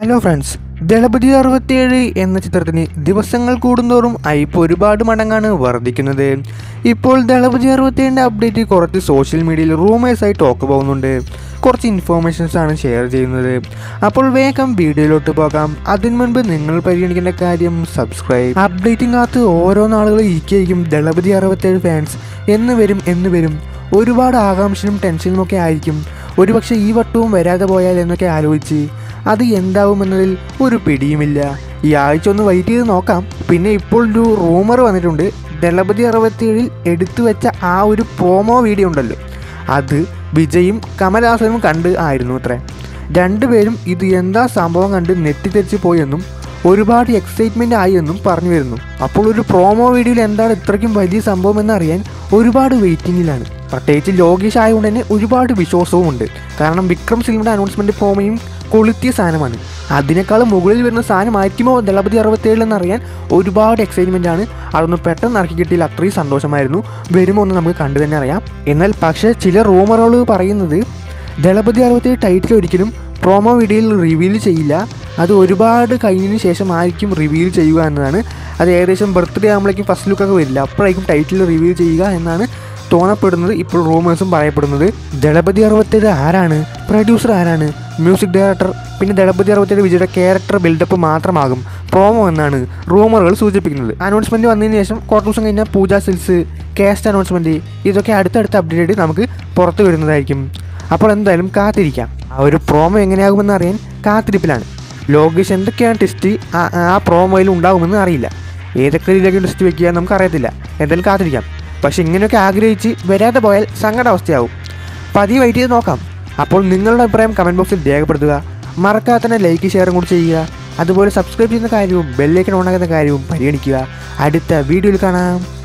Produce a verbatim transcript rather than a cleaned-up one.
Hello friends, Thalapathy അറുപത്തിയേഴ് എന്ന ചിത്രത്തിന് ദിവസങ്ങൾ കൂടുന്തോറും ഹൈപ്പ് ഒരുപാട് മടങ്ങാണ് വർദ്ധിക്കുന്നത്. ഇപ്പോൾ ദളപതി അറുപത്തിയേഴിൻ്റെ അപ്ഡേറ്റ് കുറച്ച് സോഷ്യൽ മീഡിയയിൽ റൂമേഴ്സായി ടോക്ക് പോകുന്നുണ്ട്. കുറച്ച് ഇൻഫോർമേഷൻസ് ആണ് ഷെയർ ചെയ്യുന്നത്. അപ്പോൾ വേഗം വീഡിയോയിലോട്ട് പോകാം. അതിനു മുൻപ് നിങ്ങൾ പരിഗണിക്കേണ്ട കാര്യം സബ്സ്ക്രൈബ്. അപ്ഡേറ്റിനകത്ത് ഓരോ നാളുകൾ ഇരിക്കും ദളപതി അറുപത്തിയേഴ് ഫാൻസ് എന്ന് വരും എന്ന് വരും ഒരുപാട് ആകാംക്ഷയും ടെൻഷനും ഒക്കെ ആയിരിക്കും. ഒരുപക്ഷെ ഈ വട്ടവും വരാതെ പോയാൽ എന്നൊക്കെ ആലോചിച്ച് അത് എന്താവുമെന്നതിൽ ഒരു പിടിയുമില്ല. ഈ ആഴ്ച ഒന്ന് വെയിറ്റ് ചെയ്ത് നോക്കാം. പിന്നെ ഇപ്പോൾ ഒരു റൂമർ വന്നിട്ടുണ്ട്. ദളപതി അറുപത്തിയേഴിൽ എടുത്തു വെച്ച ആ ഒരു പ്രോമോ വീഡിയോ ഉണ്ടല്ലോ, അത് വിജയും കമൽഹാസനും കണ്ട് ആയിരുന്നു അത്രേ. രണ്ടുപേരും ഇത് എന്താ സംഭവം കണ്ട് നെറ്റിത്തെറിച്ച് പോയെന്നും ഒരുപാട് എക്സൈറ്റ്മെൻ്റ് ആയി എന്നും പറഞ്ഞു വരുന്നു. അപ്പോൾ ഒരു പ്രോമോ വീഡിയോയിൽ എന്താണ് ഇത്രയ്ക്കും വലിയ സംഭവം എന്നറിയാൻ ഒരുപാട് വെയിറ്റിങ്ങിലാണ്. പ്രത്യേകിച്ച് ലോകേഷ് ആയതുകൊണ്ട് തന്നെ ഒരുപാട് വിശ്വാസവും ഉണ്ട്. കാരണം വിക്രം സിനിമയുടെ അനൗൺസ്മെൻറ്റ് പ്രോമോയും കൊളുത്തിയ സാധനമാണ്. അതിനേക്കാളും മുകളിൽ വരുന്ന സാധനമായിരിക്കുമോ ദളപതി അറുപത്തിയേഴ് എന്നറിയാൻ ഒരുപാട് എക്സൈറ്റ്മെൻ്റ് ആണ്. അതൊന്ന് പെട്ടെന്ന് ഇറക്കി കിട്ടിയാൽ അത്രയും സന്തോഷമായിരുന്നു. വരുമോ എന്ന് നമുക്ക് കണ്ടു തന്നെ അറിയാം. എന്നാൽ പക്ഷേ ചില റൂമറുകൾ പറയുന്നത് ദളപതി അറുപത്തിയേഴ് ടൈറ്റിൽ ഒരിക്കലും പ്രോമോ വീഡിയോയിൽ റിവീൽ ചെയ്യില്ല, അത് ഒരുപാട് കഴിഞ്ഞതിന് ശേഷം ആയിരിക്കും റിവീൽ ചെയ്യുക എന്നതാണ്. അത് ഏകദേശം ബർത്ത്ഡേ ആകുമ്പോഴേക്കും ഫസ്റ്റ് ലുക്കൊക്കെ വരില്ല, അപ്പോഴേക്കും ടൈറ്റിൽ റിവീൽ ചെയ്യുക എന്നാണ് തോന്നപ്പെടുന്നത്. ഇപ്പോൾ റൂമേഴ്സും പറയപ്പെടുന്നത്. ദളപതി അറുപത്തിയേഴ് ആരാണ്, പ്രൊഡ്യൂസർ ആരാണ്, മ്യൂസിക് ഡയറക്ടർ, പിന്നെ ദളപതി അറുപത്തിയേഴ് വിജയുടെ ക്യാരക്ടർ ബിൽഡപ്പ് മാത്രമാകും പ്രോമോ എന്നാണ് റൂമറുകൾ സൂചിപ്പിക്കുന്നത്. അനൗൺസ്മെൻറ്റ് വന്നതിന് ശേഷം കുറച്ച് ദിവസം കഴിഞ്ഞാൽ പൂജ സിൽസ്, കാസ്റ്റ് അനൗൺസ്മെൻറ്റ്, ഇതൊക്കെ അടുത്തടുത്ത അപ്ഡേറ്റ് നമുക്ക് പുറത്ത് വരുന്നതായിരിക്കും. അപ്പോൾ എന്തായാലും കാത്തിരിക്കാം. ആ ഒരു പ്രോമോ എങ്ങനെയാകുമെന്ന് അറിയാൻ കാത്തിരിപ്പിലാണ്. ലോകേഷ് എന്തൊക്കെയാണ് ടെസ്റ്റ് ആ പ്രോമോയിൽ ഉണ്ടാകുമെന്ന് അറിയില്ല. ഏതൊക്കെ രീതിയിലേക്ക് ടെസ്റ്റ് വയ്ക്കുക നമുക്കറിയത്തില്ല. എന്തായാലും കാത്തിരിക്കാം. പക്ഷെ ഇങ്ങനെയൊക്കെ ആഗ്രഹിച്ച് വരാതെ പോയാൽ സങ്കടാവസ്ഥയാവും. പതിയെ വെയിറ്റ് ചെയ്ത് നോക്കാം. അപ്പോൾ നിങ്ങളുടെ അഭിപ്രായം കമൻറ്റ് ബോക്സിൽ രേഖപ്പെടുത്തുക. മറക്കാതെ തന്നെ ലൈക്ക് ഷെയറും കൂടി ചെയ്യുക. അതുപോലെ സബ്സ്ക്രൈബ് ചെയ്യുന്ന കാര്യവും ബെല്ലൈക്കൺ ഓണാക്കുന്ന കാര്യവും പരിഗണിക്കുക. അടുത്ത വീഡിയോയിൽ കാണാം.